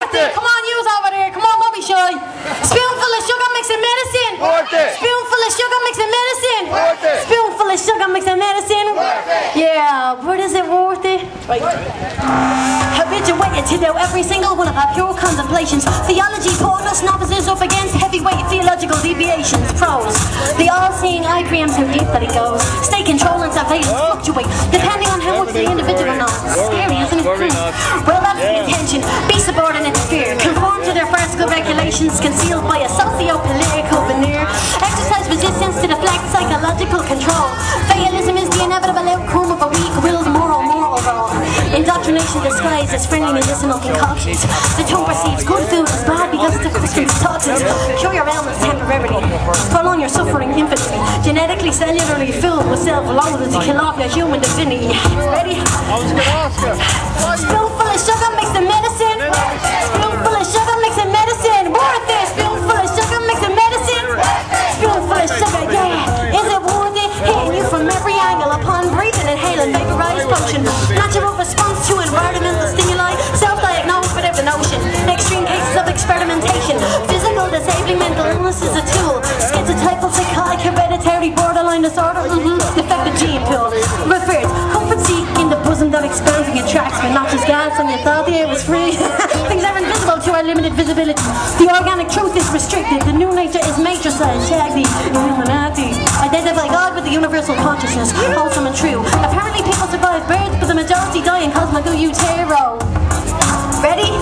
Worth it. Come on, use over there. Come on, don't be shy. Spoonful of sugar mixing medicine. Worth it. Spoonful of sugar mixing medicine. Worth it. Spoonful of sugar mixing medicine. Worth it. Yeah, but is it worth it? Right. Habituated to do every single one of our pure contemplations. Theology putting us novices up against heavyweight theological deviations. Pros. The all-seeing eye preempts how deep that it goes. Stay control and surveillance fluctuate depending on how much the individual knows. Scary, isn't it? Well, that's the intention. Be subordinate to fear. Conform to their farcical regulations concealed by a socio-political veneer. Exercise resistance to deflect psychological control. Fatalism is the inevitable outcome of a weak-willed moral role. Indoctrination disguised as friendly medicinal concoctions. The tongue perceives good food as bad because it's accustomed to toxins. Cure your ailments temporarily. Prolong your suffering infinitely. Genetically, cellularly filled with self-loathing to kill off your human divinity. Ready? Spoonful of sugar makes the medicine. Spoonful of sugar makes the medicine. Worth it. Spoonful of sugar makes the medicine. Spoonful of sugar, yeah. Is it worth it? Hitting you from every angle upon breathing, inhaling vaporized potion. Natural response to environmental stimuli. Self-diagnosed without the notion. Extreme cases of experimentation. Physical disabling mental illness is a tool. Schizotypal, psychotic, hereditary, borderline disorder. Defective gene pool. Referred. Comfort seek in the bosom that expands and attracts, but not just gas when you thought the air was free. Things are invisible to our limited visibility. The organic truth is restricted. The new nature is matricized. Tag the Illuminati. Identify God with the universal consciousness. Wholesome and true. Apparently people survive birth, but the majority die in cosmic utero. Ready?